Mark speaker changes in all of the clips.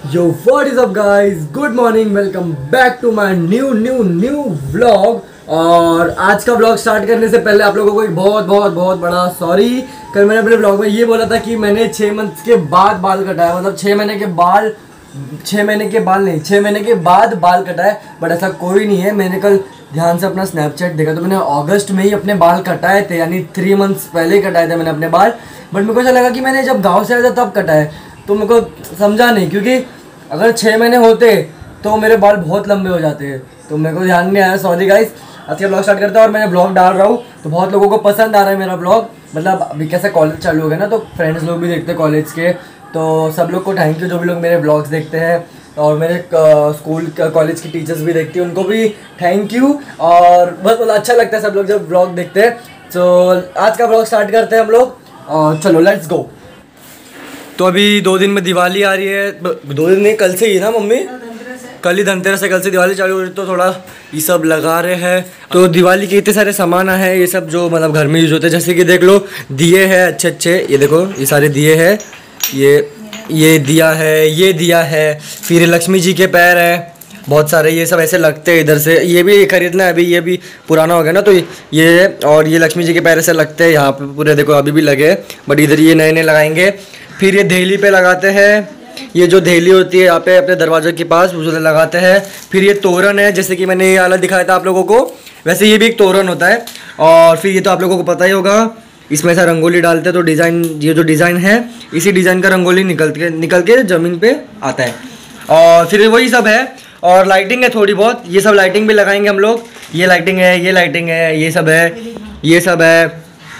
Speaker 1: Yo, what is up guys? Good morning, welcome back to my new vlog। और आज का vlog start करने से पहले आप लोगों को एक बहुत बड़ा सॉरी। कल मैंने अपने व्लॉग में ये बोला था कि मैंने 6 मंथ के बाद बाल कटाया, मतलब 6 महीने के बाल 6 महीने के बाल नहीं 6 महीने के बाद बाल कटाए, बट ऐसा कोई नहीं है। मैंने कल ध्यान से अपना स्नैपचैट देखा तो मैंने अगस्त में ही अपने बाल कटाए थे, यानी 3 मंथ्स पहले ही कटाए थे मैंने अपने बाल। बट मेरे को ऐसा लगा कि मैंने जब गाँव से आया था तब कटाए, तो मेरे को समझा नहीं, क्योंकि अगर 6 महीने होते तो मेरे बाल बहुत लंबे हो जाते हैं, तो मेरे को ध्यान नहीं आया, सॉरी गाइस। आज का ब्लॉग स्टार्ट करता है और मैंने ब्लॉग डाल रहा हूँ तो बहुत लोगों को पसंद आ रहा है मेरा ब्लॉग। मतलब अभी कैसे कॉलेज चालू हो गया ना, तो फ्रेंड्स लोग भी देखते हैं कॉलेज के, तो सब लोग को थैंक यू जो भी लोग मेरे ब्लॉग्स देखते हैं। और मेरे स्कूल कॉलेज की टीचर्स भी देखती हैं, उनको भी थैंक यू। और बहुत अच्छा लगता है सब लोग जब ब्लॉग देखते हैं। तो आज का ब्लॉग स्टार्ट करते हैं हम लोग, और चलो लेट्स गो। तो अभी 2 दिन में दिवाली आ रही है, 2 दिन नहीं, कल से ही ना मम्मी, कल ही धनतेरस है, कल से दिवाली चालू हो रही है, तो थोड़ा ये सब लगा रहे हैं। तो दिवाली के इतने सारे सामान है, ये सब जो मतलब घर में यूज होते हैं, जैसे कि देख लो दिए हैं अच्छे, ये देखो ये सारे दिए हैं, ये दिया है, ये दिया है, फिर लक्ष्मी जी के पैर है बहुत सारे, ये सब ऐसे लगते हैं इधर से। ये भी खरीदना है, अभी ये भी पुराना हो गया ना, तो ये और ये लक्ष्मी जी के पैर ऐसे लगते हैं यहाँ पे पूरे, देखो अभी भी लगे, बट इधर ये नए नए लगाएंगे। फिर ये देहली पे लगाते हैं, ये जो देहली होती है यहाँ पे अपने दरवाजे के पास उसे लगाते हैं। फिर ये तोरण है, जैसे कि मैंने ये वाला दिखाया था आप लोगों को, वैसे ये भी एक तोरण होता है। और फिर ये तो आप लोगों को पता ही होगा, इसमें ऐसा रंगोली डालते हैं तो डिज़ाइन, ये जो डिज़ाइन है इसी डिज़ाइन का रंगोली निकल के ज़मीन पे आता है। और फिर वही सब है, और लाइटिंग है थोड़ी बहुत, ये सब लाइटिंग भी लगाएंगे हम लोग। ये लाइटिंग है, ये लाइटिंग है, ये सब है, ये सब है।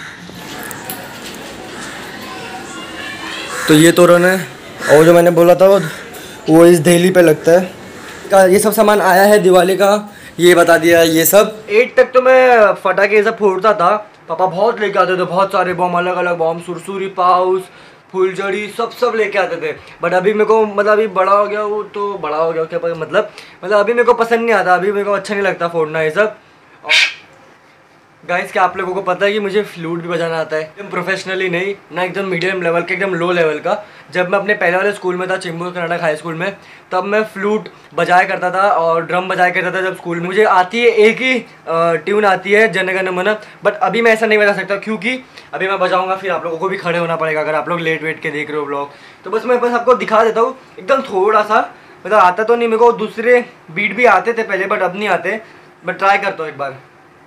Speaker 1: तो ये तोरण है, और जो मैंने बोला था वो इस देहली पे लगता है। ये सब सामान आया है दिवाली का, ये बता दिया। ये सब 8 तक तो मैं फटाके ये सब फोड़ता था, पापा बहुत लेके आते थे, बहुत सारे बम, अलग अलग बम, सुरसुरी, पाउस, फुलझड़ी, सब लेके आते थे। बट अभी मेरे को मतलब अभी बड़ा हो गया, वो तो बड़ा हो गया क्या मतलब अभी मेरे को पसंद नहीं आता, अभी मेरे को अच्छा नहीं लगता फोड़ना ये सब। गाइस क्या आप लोगों को पता है कि मुझे फ्लूट भी बजाना आता है, एकदम प्रोफेशनली नहीं ना, एकदम मीडियम लेवल का, एकदम लो लेवल का। जब मैं अपने पहले वाले स्कूल में था, चिंबूर कर्नाटक हाई स्कूल में, तब मैं फ्लूट बजाया करता था और ड्रम बजाया करता था। जब स्कूल में मुझे आती है एक ही ट्यून आती है, जन गण मन, बट अभी मैं ऐसा नहीं बजा सकता, क्योंकि अभी मैं बजाऊंगा फिर आप लोगों को भी खड़े होना पड़ेगा, अगर आप लोग लेट वेट के देख रहे हो ब्लॉग। तो बस मैं आपको दिखा देता हूँ एकदम थोड़ा सा, मतलब आता तो नहीं मेरे को, दूसरे बीट भी आते थे पहले बट अब नहीं आते, बट ट्राई करता हूँ एक बार।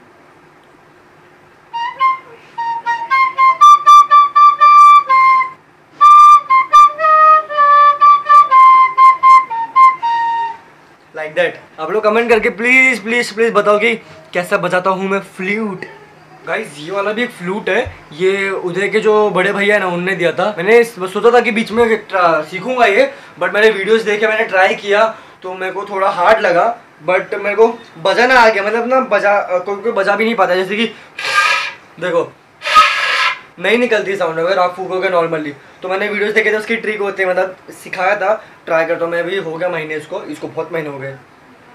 Speaker 1: Like that. आप लोग कमेंट करके प्लीज बताओ कि कैसा बजाता हूँ मैं फ्लूट। गाइस ये वाला भी एक फ्लूट है, ये उधर के जो बड़े भैया है ना, उनने दिया था। मैंने सोचा था कि बीच में सीखूंगा ये, बट मैंने वीडियोस देखे, मैंने ट्राई किया, तो मेरे को थोड़ा हार्ड लगा, बट मेरे को बजाना आ गया। मतलब ना कोई बजा भी नहीं पाता, जैसे कि देखो नहीं निकलती साउंड अगर आप फूकोगे नॉर्मली। तो मैंने वीडियोस देखे थे, उसकी ट्रिक होती है, मतलब सिखाया था, ट्राई करता हूँ मैं। अभी हो गया महीने इसको बहुत महीने हो गए।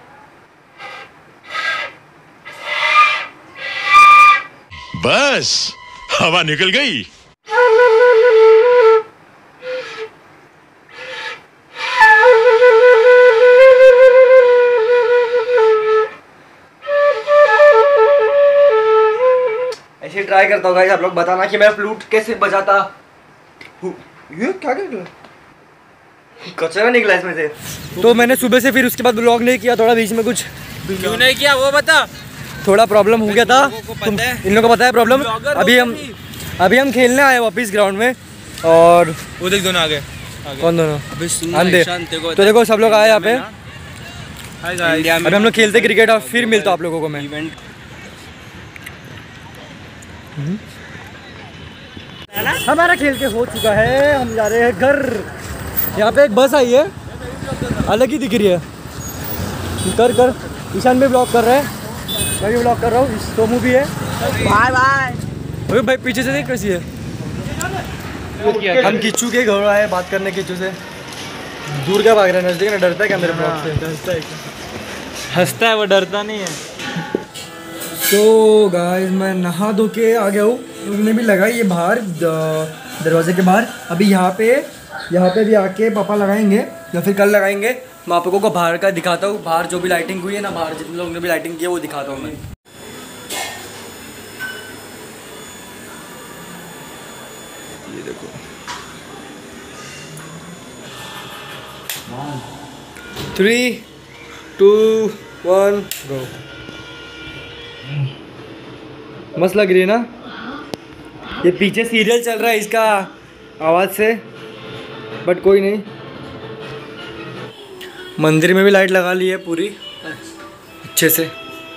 Speaker 2: बस हवा निकल गई।
Speaker 1: ऐसे ट्राई करता हूँ गाइस, आप लोग बताना कि मैं फ्लूट कैसे बजाता हूँ। ये क्या कचरा निकला इसमें से। तो मैंने सुबह से फिर उसके बाद ब्लॉग नहीं किया, थोड़ा बीच में कुछ
Speaker 3: क्यों नहीं किया वो बता।
Speaker 1: थोड़ा प्रॉब्लम हो गया था, इन लोगों को पता है प्रॉब्लम। अभी हम खेलने आए वापिस ग्राउंड में, और
Speaker 3: वो देख दोनों आगे।
Speaker 1: कौन दोनों? तो देखो सब लोग आए यहाँ पे, अभी हम लोग खेलते क्रिकेट, और फिर मिलता हूँ आप लोगों को मैं। हमारा खेल के हो चुका है, हम जा रहे हैं घर। यहाँ पे एक बस आई है, अलग ही दिख रही है। कर ईशान भी ब्लॉग कर रहे हैं, मैं भी ब्लॉग कर रहा हूँ, सोमू भी है। Bye bye. भाई पीछे से देख कैसी है। हम किच्चू के घर आए बात करने, किच्चू से दूर क्या भाग रहा है, नजदीक ना, डरता है क्या मेरे ब्लॉग से? डरता है,
Speaker 3: हंसता है वो, डरता नहीं है।
Speaker 1: तो गाइस मैं नहा धो के आ गया हूँ, उन्होंने भी लगाई ये बाहर दरवाजे के बाहर। अभी यहाँ पे यहाँ पे भी आके पापा लगाएंगे या फिर कल लगाएंगे। मैं आप लोगों को बाहर का दिखाता हूँ, बाहर जो भी लाइटिंग हुई है ना, बाहर जितने लोगों ने भी लाइटिंग की है वो दिखाता हूँ मैं। ये देखो 3, 2, 1 गो। मस्त लग रही है ना। ये पीछे सीरियल चल रहा है इसका आवाज़ से, बट कोई नहीं। मंदिर में भी लाइट लगा ली है पूरी अच्छे से।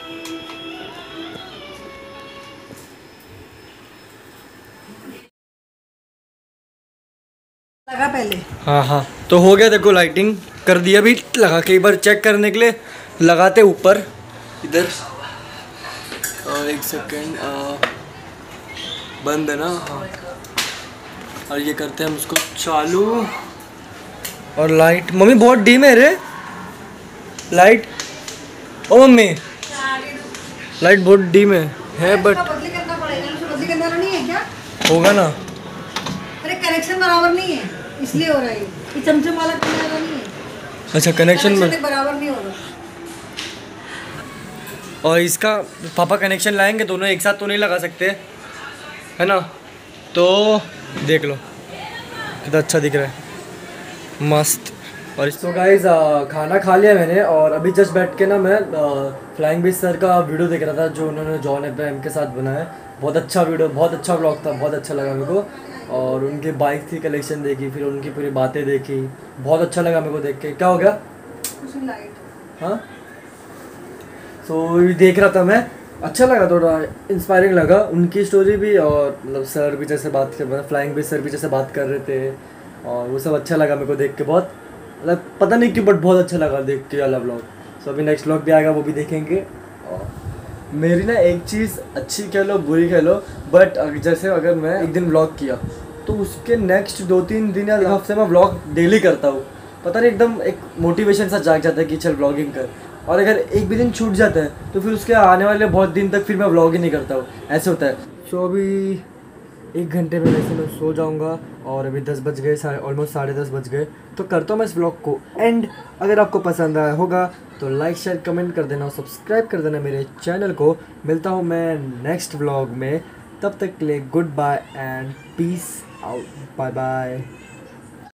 Speaker 4: लगा पहले।
Speaker 1: हाँ हाँ तो हो गया, देखो लाइटिंग कर दिया अभी लगा के। एक बार चेक करने के लिए लगाते ऊपर इधर। और एक सेकेंड, बंद है ना। हाँ और ये करते हैं हम उसको चालू। और लाइट मम्मी बहुत डीम है रे लाइट। ओ मम्मी लाइट बहुत डीम है बट
Speaker 4: बदली करना पड़ेगा, बदली करना नहीं है क्या?
Speaker 1: होगा ना।
Speaker 4: अरे कनेक्शन बराबर नहीं है इसलिए हो रहा है ये चमचम वाला कनेक्शन नहीं है।
Speaker 1: अच्छा कनेक्शन
Speaker 4: बराबर नहीं होगा।
Speaker 1: और इसका पापा कनेक्शन लाएंगे, दोनों एक साथ तो नहीं लगा सकते है ना। तो देख लो कितना अच्छा दिख रहा है, मस्त। और इसको गाइस खाना खा लिया मैंने और अभी जस्ट बैठ के ना मैं फ्लाइंग बीच सर का वीडियो देख रहा था जो उन्होंने जॉन अब्राहम के साथ बनाया। बहुत अच्छा वीडियो, बहुत अच्छा व्लॉग था, बहुत अच्छा लगा मेरे को। और उनकी बाइक थी कलेक्शन देखी, फिर उनकी पूरी बातें देखी, बहुत अच्छा लगा मेरे को देख के। क्या हो गया? हाँ सो देख रहा था मैं, अच्छा लगा, थोड़ा इंस्पायरिंग लगा उनकी स्टोरी भी। और मतलब सर भी जैसे बात कर, मतलब फ्लाइंग बीच सर भी जैसे बात कर रहे थे और वो सब अच्छा लगा मेरे को देख के बहुत। मतलब पता नहीं क्यों बट बहुत अच्छा लगा देख के वाला व्लॉग। सो अभी नेक्स्ट व्लॉग भी आएगा, वो भी देखेंगे। और मेरी ना एक चीज़ अच्छी कह लो बुरी कह लो, बट जैसे अगर मैं एक दिन व्लॉग किया तो उसके नेक्स्ट 2-3 दिन या हफ्ते में व्लॉग डेली करता हूँ। पता नहीं एकदम एक मोटिवेशन सा जाग जाता है कि चल व्लॉगिंग कर। और अगर एक भी दिन छूट जाता है तो फिर उसके आने वाले बहुत दिन तक फिर मैं व्लॉग ही नहीं करता हूँ, ऐसे होता है। सो अभी 1 घंटे में वैसे मैं सो जाऊंगा और अभी 10 बज गए, ऑलमोस्ट 10:30 बज गए। तो करता हूँ मैं इस व्लॉग को एंड। अगर आपको पसंद आया होगा तो लाइक शेयर कमेंट कर देना और सब्सक्राइब कर देना मेरे चैनल को। मिलता हूँ मैं नेक्स्ट व्लॉग में, तब तक के लिए good bye and peace out, bye bye.